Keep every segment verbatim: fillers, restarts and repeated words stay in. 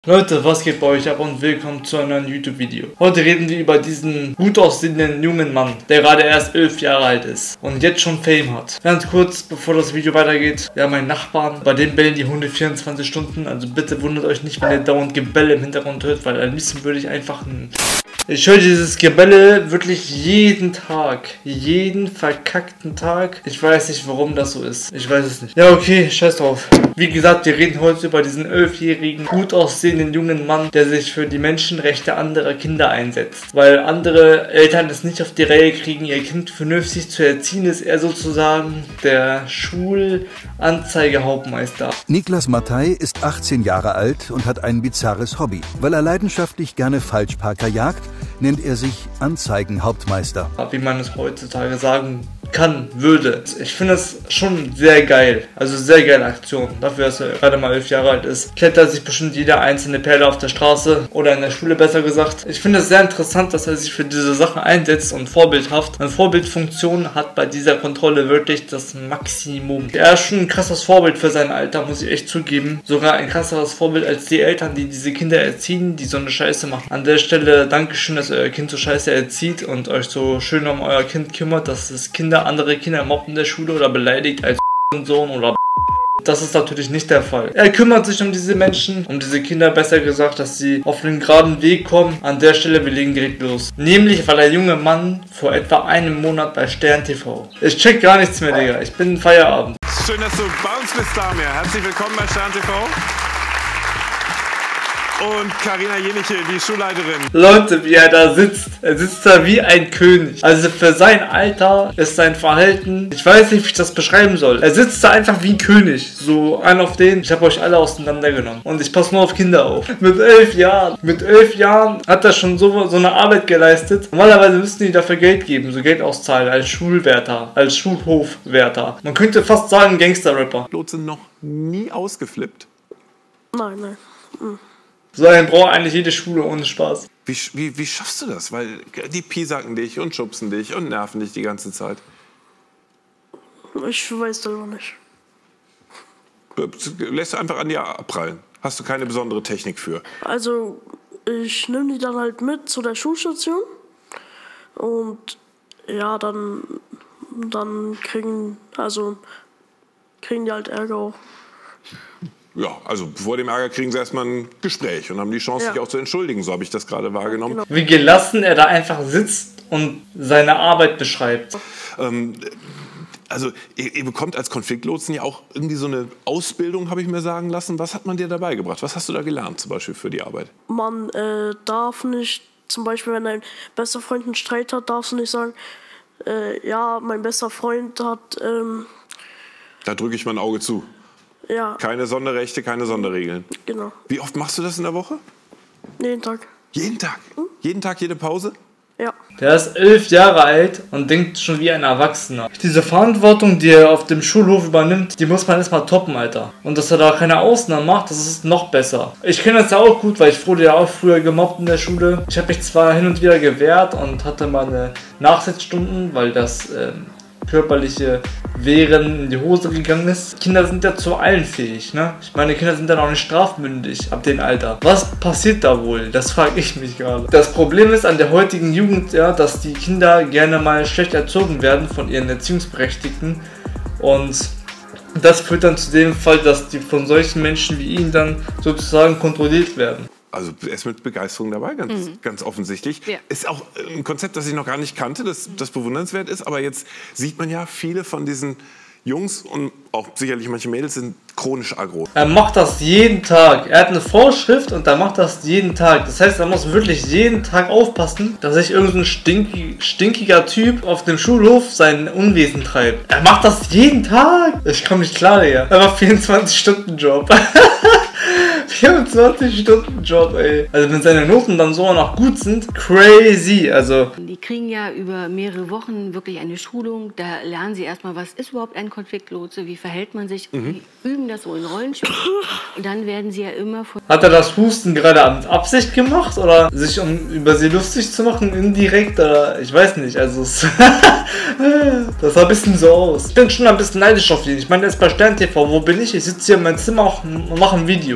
Leute, was geht bei euch ab und willkommen zu einem neuen YouTube-Video. Heute reden wir über diesen gut aussehenden jungen Mann, der gerade erst elf Jahre alt ist und jetzt schon Fame hat. Ganz kurz, bevor das Video weitergeht, wir haben einen Nachbarn, bei dem bellen die Hunde vierundzwanzig Stunden, also bitte wundert euch nicht, wenn ihr dauernd Gebelle im Hintergrund hört, weil am liebsten würde ich einfach ein... Ich höre dieses Gebelle wirklich jeden Tag. Jeden verkackten Tag. Ich weiß nicht, warum das so ist. Ich weiß es nicht. Ja, okay, scheiß drauf. Wie gesagt, wir reden heute über diesen elfjährigen, gut aussehenden jungen Mann, der sich für die Menschenrechte anderer Kinder einsetzt. Weil andere Eltern es nicht auf die Reihe kriegen, ihr Kind vernünftig zu erziehen, ist er sozusagen der Schulanzeigehauptmeister. Niklas Mattei ist achtzehn Jahre alt und hat ein bizarres Hobby. Weil er leidenschaftlich gerne Falschparker jagt, nennt er sich Anzeigenhauptmeister. Wie man es heutzutage sagen kann, würde. Ich finde es schon sehr geil. Also sehr geile Aktion. Dafür, dass er gerade mal elf Jahre alt ist. Klettert sich bestimmt jede einzelne Perle auf der Straße oder in der Schule, besser gesagt. Ich finde es sehr interessant, dass er sich für diese Sache einsetzt und vorbildhaft. Eine Vorbildfunktion hat bei dieser Kontrolle wirklich das Maximum. Er ist schon ein krasses Vorbild für sein Alter, muss ich echt zugeben. Sogar ein krasseres Vorbild als die Eltern, die diese Kinder erziehen, die so eine Scheiße machen. An der Stelle Dankeschön, dass ihr euer Kind so scheiße erzieht und euch so schön um euer Kind kümmert, dass es Kinder, andere Kinder mobbt in der Schule oder beleidigt als Sohn oder das ist natürlich nicht der Fall. Er kümmert sich um diese Menschen, um diese Kinder, besser gesagt, dass sie auf den geraden Weg kommen. An der Stelle, wir legen direkt los. Nämlich war der junge Mann vor etwa einem Monat bei Stern T V. Ich check gar nichts mehr, Digga. Ich bin in Feierabend. Schön, dass du bei uns bist, Damir. Herzlich willkommen bei Stern T V. Und Carina Jeniche, die Schulleiterin. Leute, wie er da sitzt. Er sitzt da wie ein König. Also für sein Alter ist sein Verhalten, ich weiß nicht, wie ich das beschreiben soll. Er sitzt da einfach wie ein König. So ein auf den, ich habe euch alle auseinandergenommen. Und ich passe nur auf Kinder auf. Mit elf Jahren. Mit elf Jahren hat er schon so, so eine Arbeit geleistet. Normalerweise müssten die dafür Geld geben, so Geld auszahlen als Schulwärter, als Schulhofwärter. Man könnte fast sagen Gangster-Rapper. Lotsen noch nie ausgeflippt? Nein, nein. Mhm. So einen braucht eigentlich jede Schule ohne Spaß. Wie, wie, wie schaffst du das? Weil die piesacken dich und schubsen dich und nerven dich die ganze Zeit. Ich weiß selber nicht. Lässt du einfach an dir abprallen? Hast du keine besondere Technik für? Also, ich nehme die dann halt mit zu der Schulstation. Und ja, dann, dann kriegen, also, kriegen die halt Ärger auch. Ja, also vor dem Ärger kriegen sie erstmal ein Gespräch und haben die Chance, Ja. sich auch zu entschuldigen. So habe ich das gerade wahrgenommen. Genau. Wie gelassen er da einfach sitzt und seine Arbeit beschreibt. Ähm, also ihr, ihr bekommt als Konfliktlotsen ja auch irgendwie so eine Ausbildung, habe ich mir sagen lassen. Was hat man dir dabei gebracht? Was hast du da gelernt zum Beispiel für die Arbeit? Man äh, darf nicht, zum Beispiel, wenn dein bester Freund einen Streit hat, darfst du nicht sagen, äh, ja, mein bester Freund hat, ähm, Da drücke ich mein Auge zu. ja, Keine Sonderrechte, keine Sonderregeln. genau, Wie oft machst du das in der Woche? jeden Tag. Jeden Tag? Jeden Tag, jede Pause? Ja. Der ist elf Jahre alt und denkt schon wie ein Erwachsener. Diese Verantwortung, die er auf dem Schulhof übernimmt, die muss man erstmal toppen, Alter. Und dass er da keine Ausnahmen macht, das ist noch besser. Ich kenne das ja auch gut, weil ich wurde ja auch früher gemobbt in der Schule. Ich habe mich zwar hin und wieder gewehrt und hatte mal eine Nachsitzstunden, weil das ähm, körperliche Wehren in die Hose gegangen ist. Kinder sind ja zu allen fähig, ne? Ich meine, Kinder sind ja noch nicht strafmündig ab dem Alter. Was passiert da wohl? Das frage ich mich gerade. Das Problem ist an der heutigen Jugend, ja, dass die Kinder gerne mal schlecht erzogen werden von ihren Erziehungsberechtigten und das führt dann zu dem Fall, dass die von solchen Menschen wie ihnen dann sozusagen kontrolliert werden. Also er ist mit Begeisterung dabei, ganz, mhm. ganz offensichtlich. Ja. Ist auch ein Konzept, das ich noch gar nicht kannte, das, das bewundernswert ist. Aber jetzt sieht man ja, viele von diesen Jungs und auch sicherlich manche Mädels sind chronisch aggro. Er macht das jeden Tag. Er hat eine Vorschrift und er macht das jeden Tag. Das heißt, er muss wirklich jeden Tag aufpassen, dass sich irgendein stinkig, stinkiger Typ auf dem Schulhof sein Unwesen treibt. Er macht das jeden Tag. Ich komme nicht klar, Digga. Er macht vierundzwanzig Stunden Job. vierundzwanzig Stunden Job, ey. Also wenn seine Noten dann so noch gut sind, crazy. Also Die kriegen ja über mehrere Wochen wirklich eine Schulung. Da lernen sie erstmal, was ist überhaupt ein Konfliktlotse, wie verhält man sich, mhm. wie üben das so in Rollenspielen. Und dann werden sie ja immer von... Hat er das Husten gerade mit Absicht gemacht oder sich um über sie lustig zu machen, indirekt oder ich weiß nicht, also es das sah ein bisschen so aus. Ich bin schon ein bisschen neidisch auf ihn. Ich meine, der ist bei Stern T V, wo bin ich? Ich sitze hier in meinem Zimmer und mache ein Video. Warum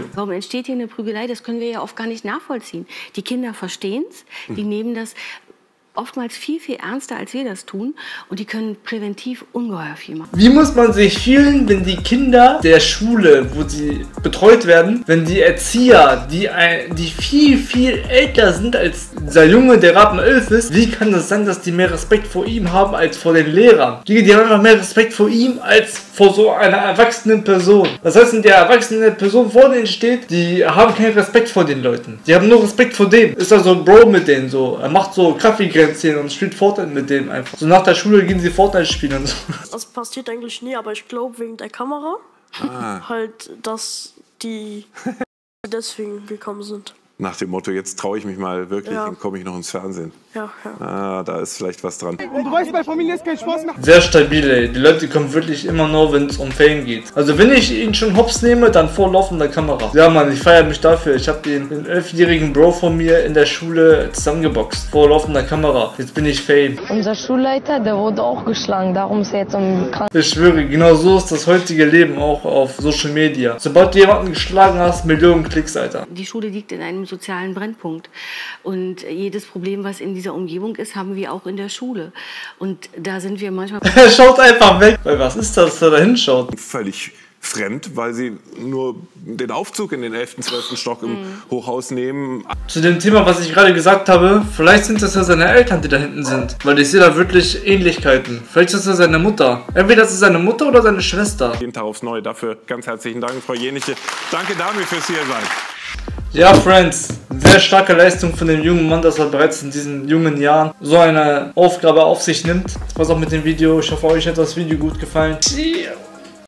entsteht hier eine Prügelei, das können wir ja oft gar nicht nachvollziehen. Die Kinder verstehen es, die nehmen das oftmals viel, viel ernster, als wir das tun. Und die können präventiv ungeheuer viel machen. Wie muss man sich fühlen, wenn die Kinder der Schule, wo sie betreut werden, wenn die Erzieher, die, ein, die viel, viel älter sind als dieser Junge, der gerade mal elf ist, wie kann das sein, dass die mehr Respekt vor ihm haben als vor den Lehrern? Die, die haben einfach mehr Respekt vor ihm als vor so einer erwachsenen Person. Das heißt, wenn die erwachsene Person vor denen steht, die haben keinen Respekt vor den Leuten. Die haben nur Respekt vor dem. Ist da so ein Bro mit denen so. Er macht so Kaffeegrenzen und spielt Fortnite mit dem einfach. So nach der Schule gehen sie Fortnite spielen und so. Das passiert eigentlich nie, aber ich glaube wegen der Kamera Ah. halt, dass die deswegen gekommen sind. Nach dem Motto, jetzt traue ich mich mal wirklich, Ja. dann komme ich noch ins Fernsehen. Ja, ja. Ah, da ist vielleicht was dran. Und du weißt, bei Familie ist kein Spaß mehr. Sehr stabil, ey. Die Leute kommen wirklich immer nur, wenn es um Fame geht. Also wenn ich ihn schon hops nehme, dann vor laufender Kamera. Ja, Mann, ich feiere mich dafür. Ich habe den, den elfjährigen Bro von mir in der Schule zusammengeboxt. Vor laufender Kamera. Jetzt bin ich Fame. Unser Schulleiter, der wurde auch geschlagen, darum ist er jetzt am Krankenhaus. Ich schwöre, genau so ist das heutige Leben auch auf Social Media. Sobald du jemanden geschlagen hast, Millionen Klicks, Alter. Die Schule liegt in einem sozialen Brennpunkt. Und jedes Problem, was in dieser Umgebung ist, haben wir auch in der Schule. Und da sind wir manchmal... Er schaut einfach weg. Weil was ist das, dass er da hinschaut? Völlig fremd, weil sie nur den Aufzug in den elften, zwölften Stock im Hochhaus nehmen. Zu dem Thema, was ich gerade gesagt habe, vielleicht sind das ja seine Eltern, die da hinten sind. Weil ich sehe da wirklich Ähnlichkeiten. Vielleicht ist das ja seine Mutter. Entweder das ist seine Mutter oder seine Schwester. Jeden Tag aufs Neue. Dafür ganz herzlichen Dank, Frau Jeniche. Danke dafür fürs Hiersein. Ja, Friends, sehr starke Leistung von dem jungen Mann, dass er bereits in diesen jungen Jahren so eine Aufgabe auf sich nimmt. Das war's auch mit dem Video. Ich hoffe, euch hat das Video gut gefallen.